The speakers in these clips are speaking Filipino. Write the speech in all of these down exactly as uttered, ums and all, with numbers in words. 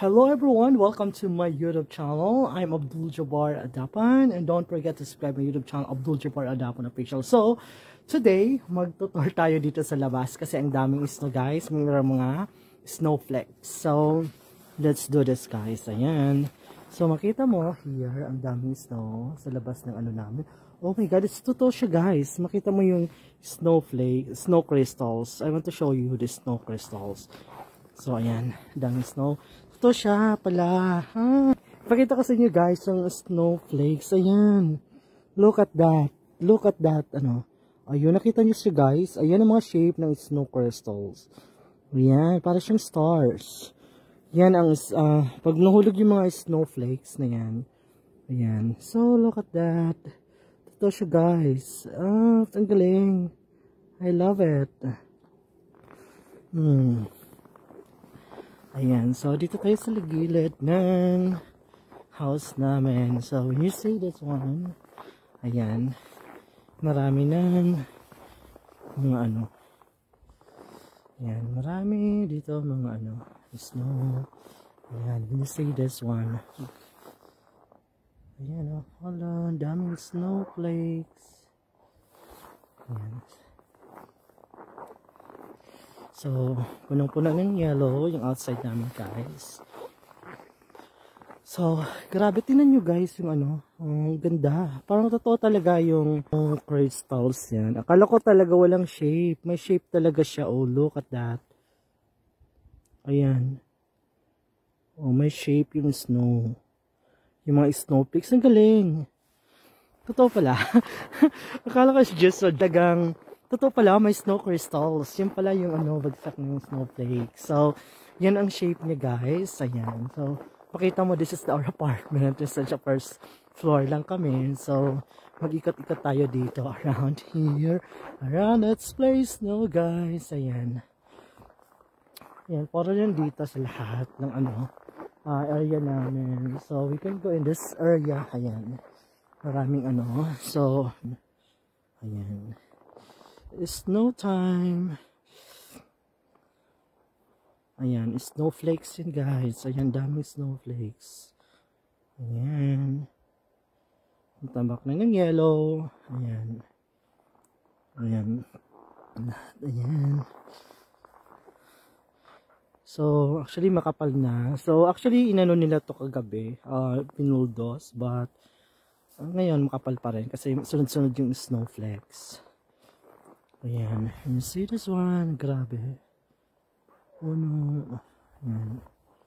Hello everyone, welcome to my YouTube channel. I'm Abdul Jabbar Adapan and don't forget to subscribe my YouTube channel, Abdul Jabbar Adapan Official. So, today, magtutor tayo dito sa labas kasi ang daming snow guys, may mga snowflakes. So, let's do this guys. Ayan. So, makita mo here, ang daming snow sa labas ng ano namin. Oh my god, it's totoo siya guys. Makita mo yung snowflake, snow crystals. I want to show you the snow crystals. So, ayan, daming snow. Ito siya pala. Ha? Pakita ko sa inyo guys yung snowflakes. Ayan. Look at that. Look at that. Ano? Ayun, nakita nyo siya guys. Ayan ang mga shape ng snow crystals. Ayan, para siyang stars. Yan ang, uh, pag nahulog yung mga snowflakes na yan. Ayan. So, look at that. Ito siya guys. Ah, ang galing. I love it. Hmm. Ayan, so dito tayo sa gilid ng house namin. So when you see this one, ayan, marami ng mga ano. Ayan, marami dito mga ano, snow. Ayan, when you see this one. Ayan, oh, hala, daming snowflakes. Ayan. So, punong-puno ng yellow yung outside namin guys. So, grabe, tinan nyo guys yung ano, ang ganda. Parang totoo talaga yung um, crystals yan. Akala ko talaga walang shape. May shape talaga siya. Oh, look at that. Ayan. Oh, may shape yung snow. Yung mga snowflakes. Ang galing. Totoo pala. Akala ko just so dagang totoo pala, may snow crystals. Yan pala yung ano, bagsak ng snowflake. So, yan ang shape niya guys. Ayan. So, pakita mo, this is our apartment. This is the first floor lang kami. So, mag-ikot-ikot tayo dito around here. Around that place, no guys. Ayan. Ayan, para yan dito sa lahat ng ano, uh, area namin. So, we can go in this area. Ayan. Maraming ano. So, ayan. It's snow time. Ayan, snowflakes yun guys. Ayan, daming snowflakes. Ayan. Ang tambak na ng yellow. Ayan. Ayan. Ayan. So, actually makapal na. So, actually inano nila to kagabi. Uh, pinuldos. But, uh, ngayon makapal pa rin. Kasi sunod-sunod yung snowflakes. Ayan, you see this one, grabe. Oh no. Ayan.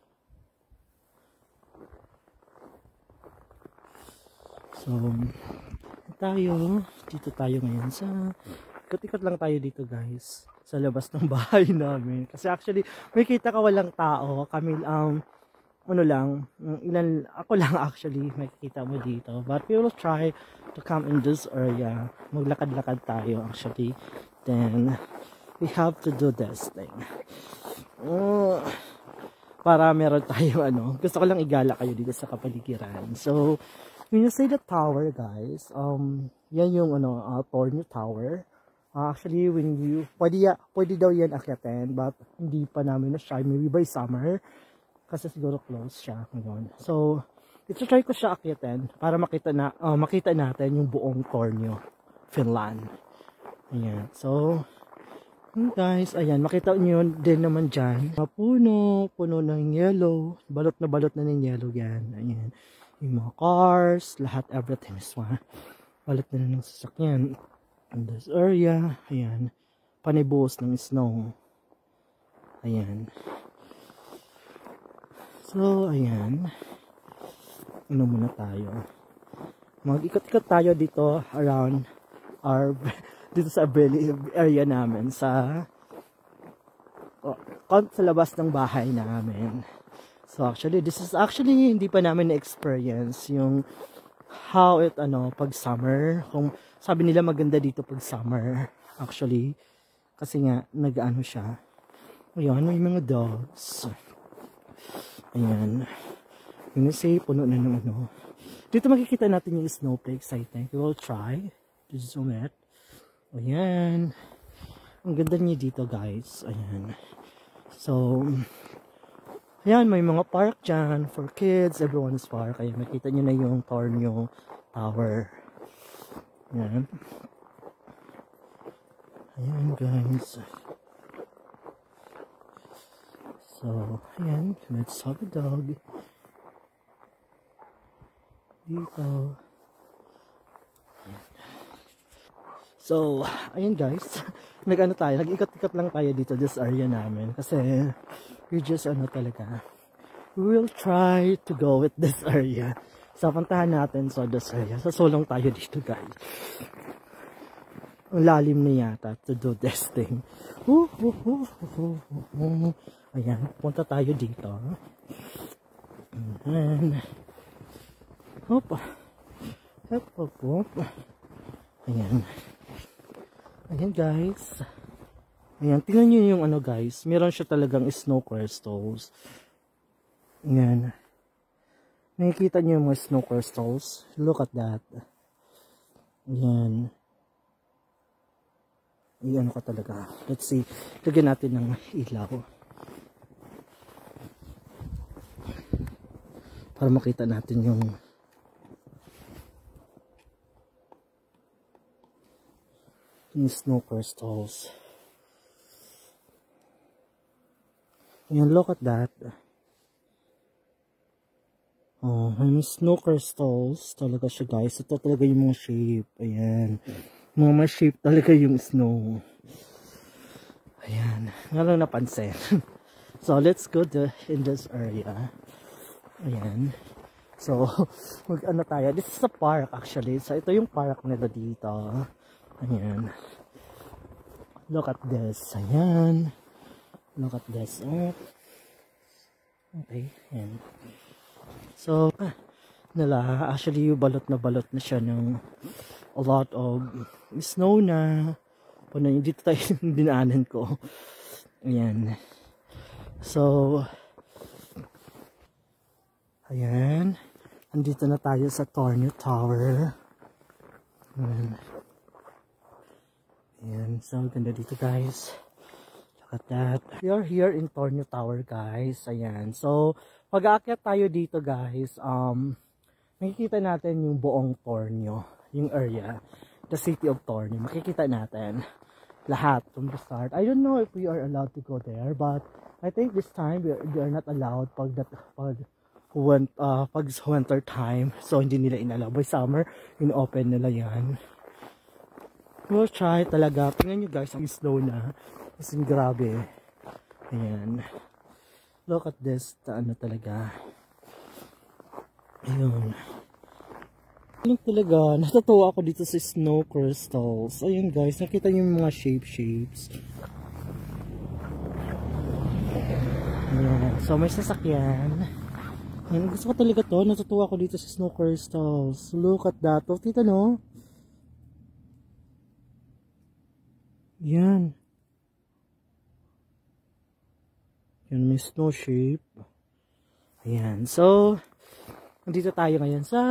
So, tayo, dito tayo ngayon sa, ikot-ikot lang tayo dito guys, sa labas ng bahay namin. Kasi actually, may kita ka walang tao, kami, um, ano lang, ilan, ako lang actually, makikita mo dito. But we will try to come in this area. Maglakad-lakad tayo actually. Then, we have to do this thing. Uh, para meron tayo ano. Gusto ko lang igala kayo dito sa kapaligiran. So, when you say the tower guys, um, yan yung ano, uh, Tornio Tower. Uh, actually, when you, pwede, pwede daw yan akyatin, but hindi pa namin na-try. Maybe by summer. Kasi siguro close siya ngayon. So, ito-try ko siya akyatin para makita na uh, makita natin yung buong Tornio, Finland. Ayan. So, guys, ayan, makita niyo din naman diyan. Puno, puno ng yellow, balot na balot na ng yellow yan. Ayan. Yung mga cars, lahat, everything is one. Balot na ng sasakyan. In this area, ayan, panibuhos ng snow. Ayan. So, ayan. Ano muna tayo. Mag-ikot-ikot tayo dito around our, dito sa area namin. Sa, oh, sa labas ng bahay namin. So, actually, this is actually, hindi pa namin na-experience yung how it, ano, pag summer. Kung sabi nila maganda dito pag summer. Actually, kasi nga, nag-ano siya. Ayan, may mga dogs. Ayan. Yung say, puno na ng ano. Dito makikita natin yung snowflakes, I think. We will try to zoom it. Ayan. Ang ganda niya dito, guys. Ayan. So, Ayan, may mga park dyan for kids. Everyone's park. Ayan, makita nyo na yung Tornio Tower. Ayan. Ayan, guys. So, ayan. Let's have a dog. Dito. Ayan. So, ayan guys. Nag-ano tayo. Nag-ikot-ikot lang tayo dito. This area namin. Kasi, we just ano talaga. We will try to go with this area. So, puntahan natin sa this area. So, sulong tayo dito guys. Ang lalim na yata to do this thing. Uh, uh, uh, uh, uh, uh. Ayan, punta tayo dito. Ayan. Hop. Hop, hop, hop. Ayan. Ayan guys. Ayan, tingnan nyo yung ano guys. Meron siya talagang snow crystals. Ayan. Nakikita nyo yung mga snow crystals. Look at that. Ayan. Ayan ko talaga. Let's see. Lagyan natin ng ilaw. Para makita natin yung yung snow crystals. Ayan, look at that. Oh, may snow crystals talaga siya guys. Ito talaga yung mga shape. Ayan. Mga may shape talaga yung snow. Ayan. Nga lang napansin. So, let's go to in this area. Ayan. So, mag-ano tayo. This is a park actually. So, ito yung park nila dito. Ayan. Look at this. Ayan. Look at this. Oh. Okay. Ayan. So, nala, actually, yung balot na balot na siya ng a lot of snow na. Puno yung dito tayo dinaanan ko. Ayan. So, ayan. Andito na tayo sa Tornio Tower. Ayan. Ayan. So, ganda dito guys. Look at that. We are here in Tornio Tower guys. Ayan. So, pag-aakyat tayo dito guys, um, makikita natin yung buong Tornio, yung area, the city of Tornio. Makikita natin lahat from the start. I don't know if we are allowed to go there, but I think this time we are, we are not allowed pag that pag when uh, pag winter time. So hindi nila inalaw. By summer, in-open nila yan. We'll try talaga. Tingnan nyo guys, ang slow na. Kasi grabe. Ayan. Look at this, ano talaga. Ayun. Ayun talaga, natutuwa ako dito sa snow crystals. Ayun guys, nakita niyo yung mga shape shapes. Ayun. So may sasakyan. Ayun, gusto ko talaga to, natutuwa ako dito sa snow crystals. Look at that. O, tita no? Yan. Yan, may snow shape. Ayan. So, nandito tayo ngayon sa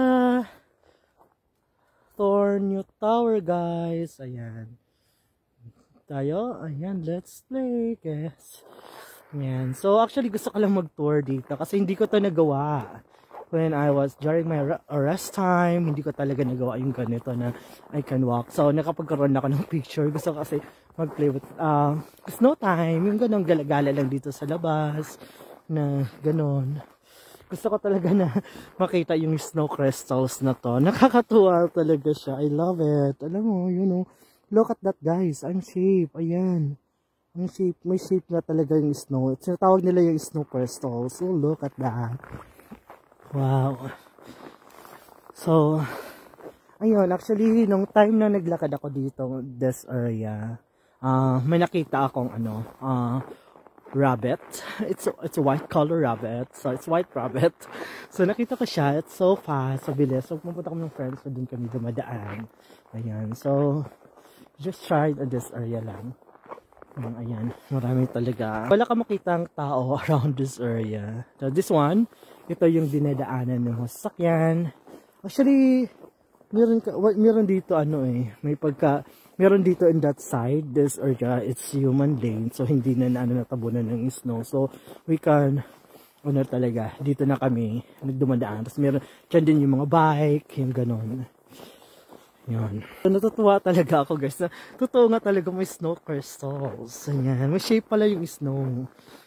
Tornio Tower, guys. Ayan. Tayo. Ayan, let's play, guys. Ayan. So, actually, gusto ko lang mag-tour dito kasi hindi ko to nagawa. When I was, during my rest time, hindi ko talaga nagawa yung ganito na I can walk. So, nakapagkaroon ako ng picture. Gusto ko kasi mag-play with, uh, snow time. Yung ganong galagala lang dito sa labas. Na ganon. Gusto ko talaga na makita yung snow crystals na to. Nakakatuwa talaga siya. I love it. Alam mo, you know. Look at that guys. Ang shape. Ayan. Ang shape. May shape na talaga yung snow. Tinatawag nila yung snow crystals. So, look at that. Wow. So, ayun, actually, nung time na naglakad ako dito, this area, uh, may nakita akong, ano, uh, rabbit. It's a, it's a white color rabbit. So, it's white rabbit. So, nakita ko siya. It's so fast, so bilis. So, pumunta kami ng friends, so dun kami dumadaan. Ayan. So, just tried in this area lang. Ayan, marami talaga. Wala ka makitang tao around this area. So, this one, ito yung dinadaanan ng sasakyan. Actually, meron, ka, meron dito ano eh, may pagka, meron dito in that side, this area, it's human lane. So, hindi na ano natabunan ng snow. So, we can ano talaga, dito na kami nagdumadaan. Tapos meron, dyan din yung mga bike, yung ganon. Yun. So, natutuwa talaga ako guys. Na, totoo nga talaga may snow crystals. Ayan. May shape pala yung snow.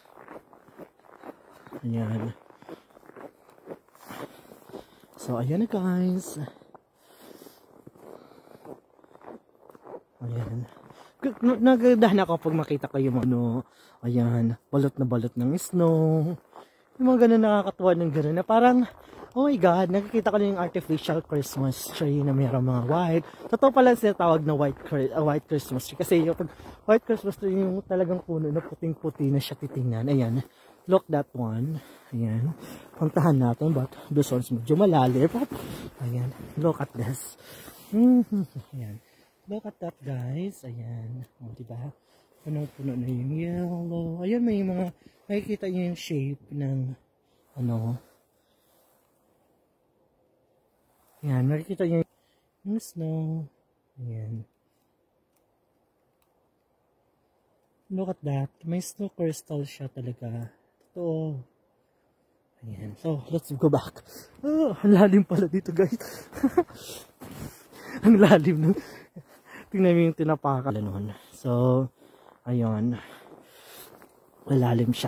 Ayan. So, ayan na guys. Ayan. Nagdahan ako pag makita ko yung ano. Ayan. Balot na balot ng snow. Yung mga ganun nakakatuwa ng ganun na parang, oh my god, nakikita ko na yung artificial Christmas tree na mayroong mga white. Totoo pala sinatawag na white, uh, white Christmas tree. Kasi yung pag white Christmas tree, yung talagang puno na puting-puti na siya titingnan. Ayan, look that one. Ayan, puntahan natin, but this one's medyo malalim. Ayan, look at this. Ayan, look at that guys. Ayan, o oh, diba? Puno-puno na yung yellow. Ayan, may mga, nakikita nyo yung shape ng, ano, ayan, nakikita nyo yung snow. Ayan. Look at that. May snow crystal siya talaga. Totoo. Ayan. So, let's go back. Oh, ang lalim pala dito guys. Ang lalim nun. Tingnan mo yung tinapakan nun. So, ayun. Malalim siya.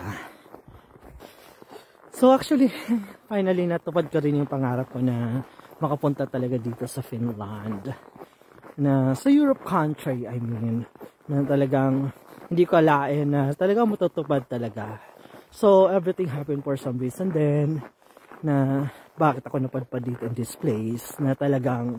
So, actually, finally natupad ko rin yung pangarap ko na makapunta talaga dito sa Finland. Na sa Europe country, I mean. Na talagang hindi ko alain na talagang matutupad talaga. So, everything happened for some reason then na bakit ako napadpad dito in this place na talagang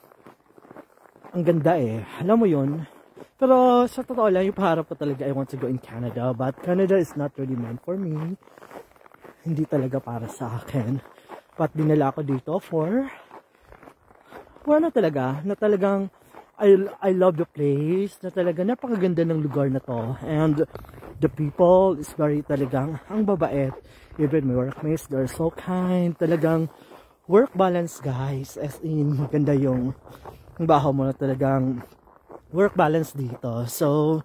ang ganda eh. Alam mo yun? Pero sa totoo lang, yung paharap ko talaga, I want to go in Canada. But Canada is not really meant for me. Hindi talaga para sa akin. But dinala ako dito for well, ano talaga, na talagang I, I love the place, na talaga napakaganda ng lugar na to. And the people is very talagang ang babait. Even my workmates, they're so kind. Talagang work balance guys. As in, maganda yung baho mo na talagang work balance dito. So,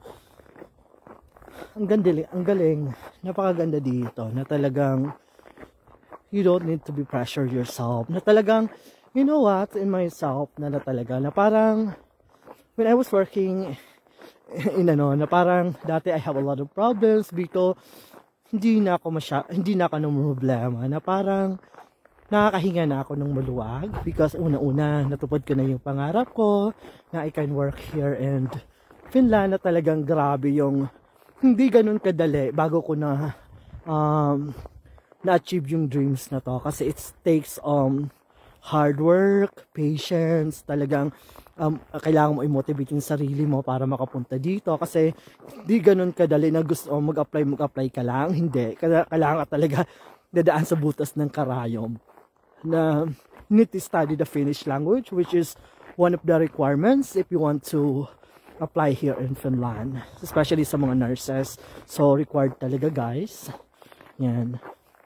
ang galing, ang galing, napakaganda dito na talagang you don't need to be pressure yourself. Na talagang, you know what, in myself na, na talaga, na parang when I was working in ano, na parang dati I have a lot of problems dito, hindi na ako masya, hindi na ako ng problema, na parang nakakahinga na ako ng maluwag because una-una natupad ko na yung pangarap ko na I can work here in Finland, na talagang grabe yung hindi ganun kadali bago ko na um, na-achieve yung dreams na to kasi it takes um, hard work, patience, talagang um, kailangan mo i-motivate yung sarili mo para makapunta dito kasi hindi ganun kadali na gusto oh, mag-apply, mag-apply ka lang, hindi, kailangan ka talaga dadaan sa butas ng karayom na need to study the Finnish language, which is one of the requirements if you want to apply here in Finland, especially sa mga nurses. So required talaga guys. Yan.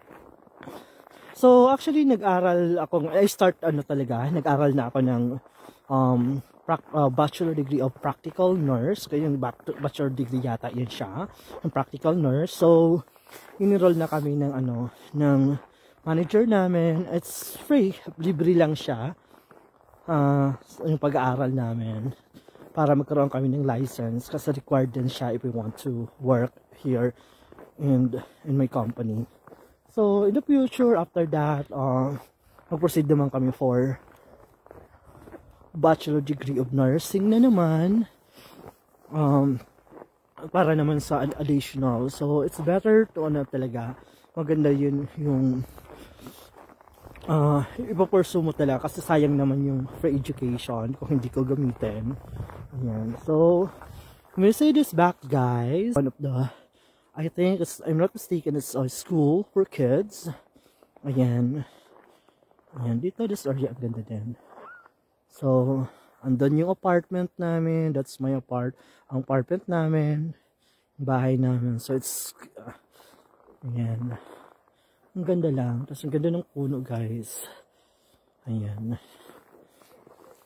So actually nag-aral ako, I start ano talaga, nag-aral na ako ng um, uh, bachelor degree of practical nurse. Kaya yung bachelor degree yata yun siya, ng practical nurse. So in-enroll na kami ng ano, ng manager namin. It's free, libre lang siya. Uh, yung pag-aaral namin para magkaroon kami ng license kasi required din siya if we want to work here in, in my company. So in the future, after that, uh, mag-proceed naman kami for bachelor degree of nursing na naman, um, para naman sa additional. So it's better to ano talaga, maganda yun yung Uh, ipapursue mo talaga kasi sayang naman yung free education kung hindi ko gamitin. Ayan. So, let me say this back guys. One of the, I think, it's, I'm not mistaken, it's a school for kids. Ayan. Ayan. Dito, this area, ang ganda din. So, andun yung apartment namin. That's my apart. Ang apartment namin. Bahay namin. So, it's, uh, ayan. Ang ganda lang. Tapos ang ganda ng puno guys. Ayan.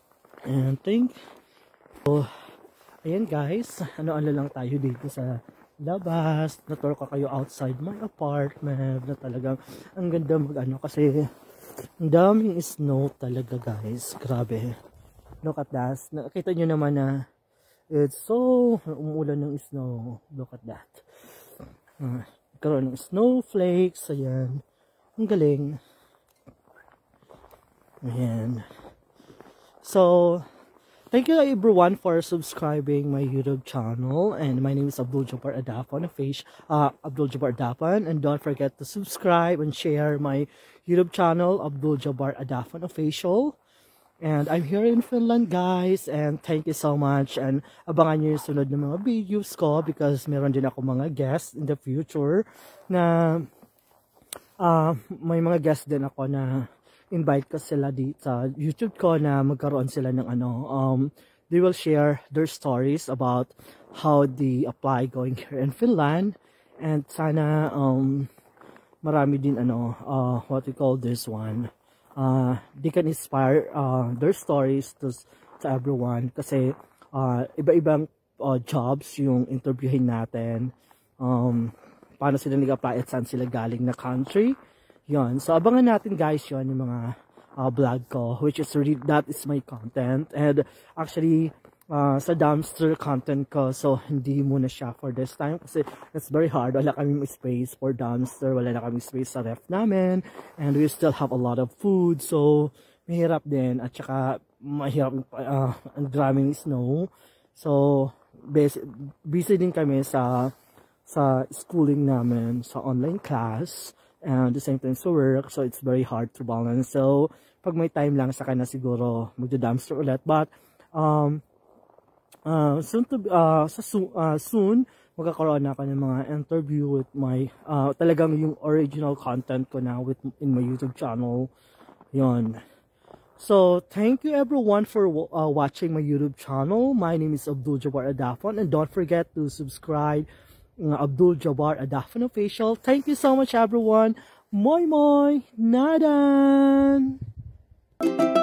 And think. So, ayan guys. Ano-ano lang tayo dito sa labas. Natour ko kayo outside my apartment na talagang ang ganda mag ano kasi ang daming snow talaga guys. Grabe. Look at that. Nakita nyo naman na it's so umuulan ng snow. Look at that. Uh, karoon ng snowflakes. Ayan. Ang galing. Ayan. So, thank you everyone for subscribing my YouTube channel. And my name is Abdul Jabbar Adafan, face uh, Abdul Jabbar Adafan. And don't forget to subscribe and share my YouTube channel, Abdul Jabbar Adafan Official. And I'm here in Finland guys. And thank you so much. And abangan nyo yung sunod ng mga videos ko because meron din ako mga guests in the future na uh, may mga guests din ako na invite ko sila dito sa YouTube ko na magkaroon sila ng ano, um, they will share their stories about how they apply going here in Finland. And sana um, marami din ano, uh, what we call this one, uh, they can inspire uh, their stories to, to everyone kasi uh, iba-ibang uh, jobs yung interviewin natin, um, paano sila nag-apply at saan sila galing na country. Yon. So, abangan natin guys yon yung mga uh, vlog ko, which is really, that is my content. And actually, uh, sa dumpster content ko, so hindi muna siya for this time kasi it's very hard. Wala kaming space for dumpster, wala na kaming space sa ref namin, and we still have a lot of food, so mahirap din. At saka, mahirap, uh, ang daming snow. So, busy, busy din kami sa, sa schooling namin, sa online class. And the same time sa work, so it's very hard to balance. So, pag may time lang, saka na siguro magda-dumpster ulit. But, um, uh, soon, to, uh, sa soon, uh, soon, magkakaroon ako ng mga interview with my, uh, talagang yung original content ko na with, in my YouTube channel. Yon. So, thank you everyone for uh, watching my YouTube channel. My name is Abdul Jabbar Adafan, and don't forget to subscribe Abdul Jabbar Adafan Official. Thank you so much everyone. Moi moi. Nadan.